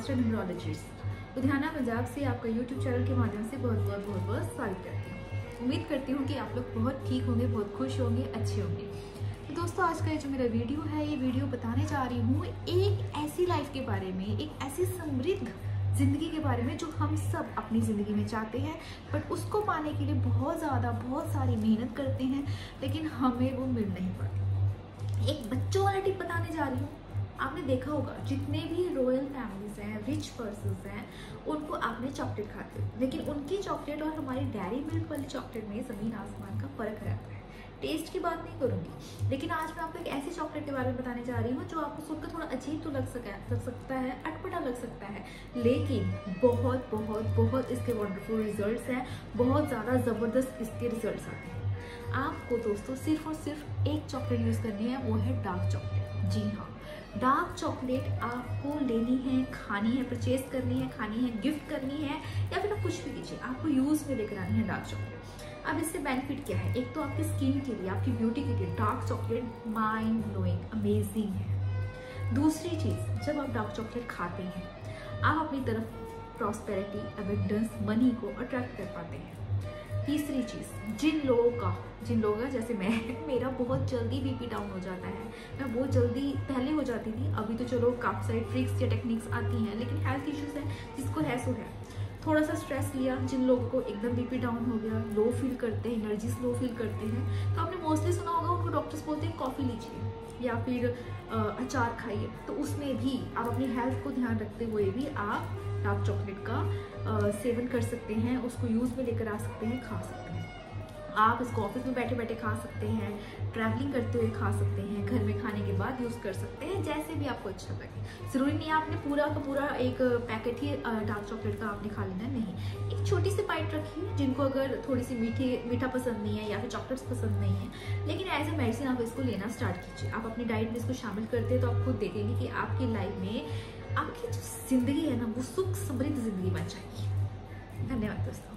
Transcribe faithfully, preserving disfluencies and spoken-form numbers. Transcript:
Master numerologist Ludhiana Punjab से आपका YouTube channel के माध्यम से बहुत बहुत बहुत बहुत स्वागत करती हूँ। उम्मीद करती हूँ कि आप लोग बहुत ठीक होंगे, बहुत खुश होंगे, अच्छे होंगे। तो दोस्तों, आज का जो मेरा वीडियो है, ये वीडियो बताने जा रही हूँ एक ऐसी लाइफ के बारे में, एक ऐसी समृद्ध ज़िंदगी के बारे में जो हम सब अपनी ज़िंदगी में चाहते हैं, बट उसको पाने के लिए बहुत ज़्यादा बहुत सारी मेहनत करते हैं, लेकिन हमें वो मिल नहीं पाती। एक बच्चों वाला टिप बताने जा रही हूँ। आपने देखा होगा जितने भी रॉयल फैमिलीज हैं, रिच पर्सन्स हैं, उनको आपने चॉकलेट खाते हो, लेकिन उनकी चॉकलेट और हमारी डेयरी मिल्क वाली चॉकलेट में ज़मीन आसमान का फ़र्क रहता है। टेस्ट की बात नहीं करूँगी, लेकिन आज मैं आपको एक ऐसी चॉकलेट के बारे में बताने जा रही हूँ जो आपको सुनकर थोड़ा अजीब तो लग सका लग सकता है, अटपटा लग सकता है, लेकिन बहुत बहुत बहुत इसके वंडरफुल रिजल्ट्स हैं, बहुत ज़्यादा ज़बरदस्त इसके रिजल्ट्स आते हैं। आपको दोस्तों सिर्फ और सिर्फ एक चॉकलेट यूज़ करनी है, वो है डार्क चॉकलेट। जी हाँ, डार्क चॉकलेट आपको लेनी है, खानी है, परचेज करनी है, खानी है, गिफ्ट करनी है, या फिर आप कुछ भी कीजिए, आपको यूज़ में लेकर आनी है डार्क चॉकलेट। अब इससे बेनिफिट क्या है? एक तो आपकी स्किन के लिए, आपकी ब्यूटी के लिए dark chocolate mind blowing, amazing है। दूसरी चीज़, जब आप डार्क चॉकलेट खाते हैं, आप अपनी तरफ प्रॉस्पेरिटी, एबिडेंस, मनी को अट्रैक्ट कर पाते हैं। तीसरी चीज़, जिन लोगों का जिन लोगों का जैसे मैं मेरा बहुत जल्दी बीपी डाउन हो जाता है, मैं बहुत जल्दी पहले हो जाती थी, अभी तो चलो काफ़ी सारी ट्रिक्स या टेक्निक्स आती हैं, लेकिन हेल्थ इश्यूज है, जिसको है सो है। थोड़ा सा स्ट्रेस लिया, जिन लोगों को एकदम बीपी डाउन हो गया, लो फील करते हैं, एनर्जी स्लो फील करते हैं, तो आपने मोस्टली सुना होगा उनको डॉक्टर्स बोलते हैं कॉफ़ी लीजिए या फिर अचार खाइए। तो उसमें भी आप अपनी हेल्थ को ध्यान रखते हुए भी आप डार्क चॉकलेट का आ, सेवन कर सकते हैं, उसको यूज़ में लेकर आ सकते हैं, खा सकते हैं। आप इसको ऑफिस में बैठे बैठे खा सकते हैं, ट्रैवलिंग करते हुए खा सकते हैं, घर में खाने के बाद यूज़ कर सकते हैं, जैसे भी आपको अच्छा लगे। ज़रूरी नहीं आपने पूरा का पूरा एक पैकेट ही डार्क चॉकलेट का आपने खा लेना, नहीं। एक छोटी सी बाइट रखिए, जिनको अगर थोड़ी सी मीठी मीठा पसंद नहीं है या फिर चॉकलेट्स पसंद नहीं है, लेकिन एज ए मेडिसिन आप इसको लेना स्टार्ट कीजिए। आप अपनी डाइट में इसको शामिल करते हैं तो आप खुद देखेंगे कि आपकी लाइफ में आपकी जो ज़िंदगी है ना, वो सुख समृद्ध ज़िंदगी बन जाएगी। धन्यवाद दोस्तों।